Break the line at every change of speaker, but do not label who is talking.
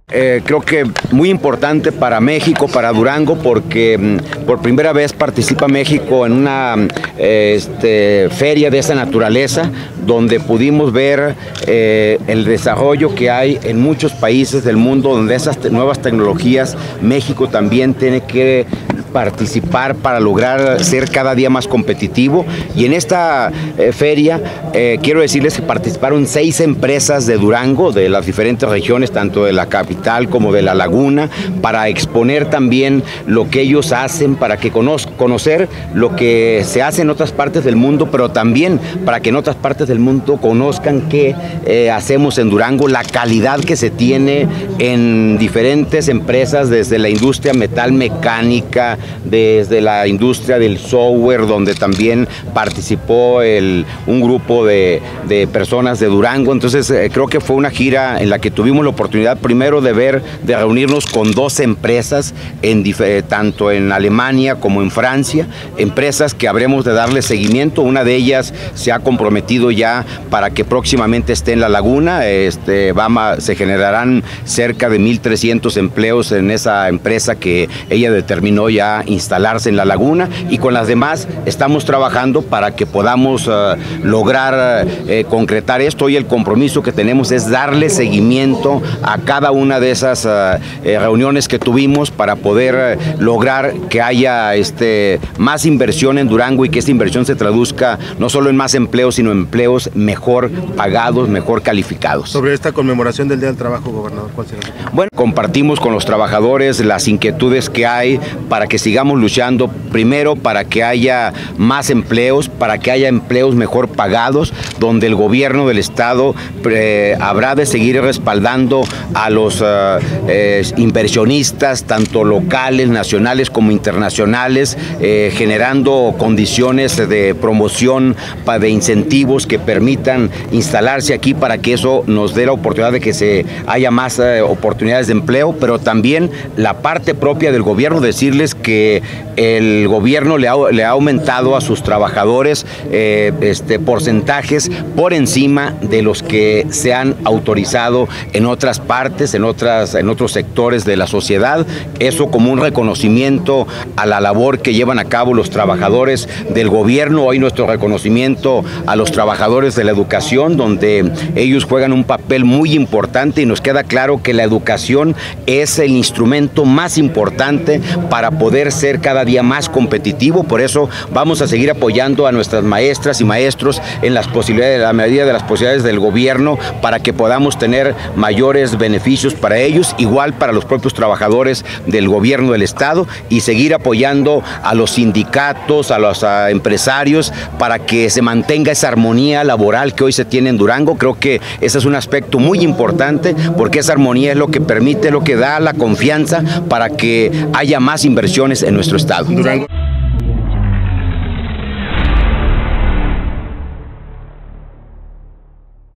Creo que muy importante para México, para Durango, porque por primera vez participa México en una feria de esa naturaleza, donde pudimos ver el desarrollo que hay en muchos países del mundo, donde esas nuevas tecnologías, México también tiene que participar para lograr ser cada día más competitivo. Y en esta feria quiero decirles que participaron 6 empresas de Durango, de las diferentes regiones, tanto de la capital como de la laguna, para exponer también lo que ellos hacen, para que conocer lo que se hace en otras partes del mundo, pero también para que en otras partes del mundo conozcan qué hacemos en Durango, la calidad que se tiene en diferentes empresas, desde la industria metal mecánica, desde la industria del software, donde también participó un grupo de personas de Durango. Entonces creo que fue una gira en la que tuvimos la oportunidad primero de reunirnos con 2 empresas, tanto en Alemania como en Francia, empresas que habremos de darle seguimiento. Una de ellas se ha comprometido ya para que próximamente esté en la laguna. Se generarán cerca de 1,300 empleos en esa empresa que ella determinó ya instalarse en la laguna, y con las demás estamos trabajando para que podamos lograr concretar esto, y el compromiso que tenemos es darle seguimiento a cada una de esas reuniones que tuvimos para poder lograr que haya más inversión en Durango, y que esta inversión se traduzca no solo en más empleos, sino en empleos mejor pagados, mejor calificados.
Sobre esta conmemoración del Día del Trabajo, gobernador, ¿cuál será?
Bueno, compartimos con los trabajadores las inquietudes que hay para que sigamos luchando, primero para que haya más empleos, para que haya empleos mejor pagados, donde el gobierno del estado habrá de seguir respaldando a los inversionistas, tanto locales, nacionales como internacionales, generando condiciones de promoción, de incentivos que permitan instalarse aquí, para que eso nos dé la oportunidad de que haya más oportunidades de empleo, pero también la parte propia del gobierno, decirles que el gobierno le ha aumentado a sus trabajadores porcentajes por encima de los que se han autorizado en otras partes, en otros sectores de la sociedad. Eso como un reconocimiento a la labor que llevan a cabo los trabajadores del gobierno. Hoy nuestro reconocimiento a los trabajadores de la educación, donde ellos juegan un papel muy importante, y nos queda claro que la educación es el instrumento más importante para poder ser cada día más competitivo. Por eso vamos a seguir apoyando a nuestras maestras y maestros en las posibilidades, la medida de las posibilidades del gobierno, para que podamos tener mayores beneficios para ellos, igual para los propios trabajadores del gobierno del estado, y seguir apoyando a los sindicatos, a los empresarios, para que se mantenga esa armonía laboral que hoy se tiene en Durango. Creo que ese es un aspecto muy importante, porque esa armonía es lo que permite, lo que da la confianza para que haya más inversiones en nuestro estado.
Durango.